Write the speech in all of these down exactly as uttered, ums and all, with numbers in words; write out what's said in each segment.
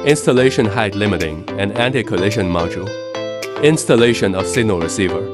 Installation height limiting and anti-collision module. Installation of signal receiver.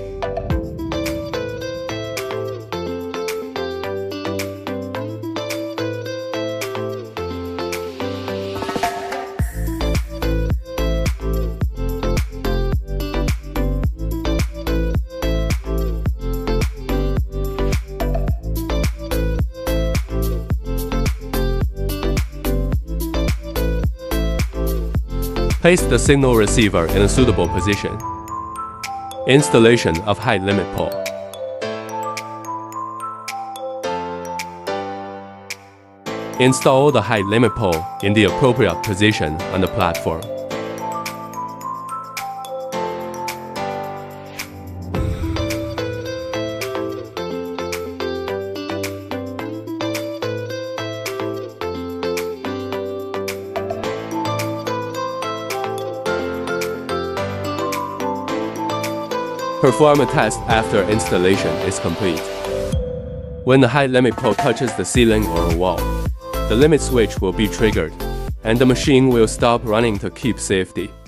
Place the signal receiver in a suitable position. Installation of height limit pole. Install the height limit pole in the appropriate position on the platform. Perform a test after installation is complete. When the height limit pole touches the ceiling or a wall, the limit switch will be triggered, and the machine will stop running to keep safety.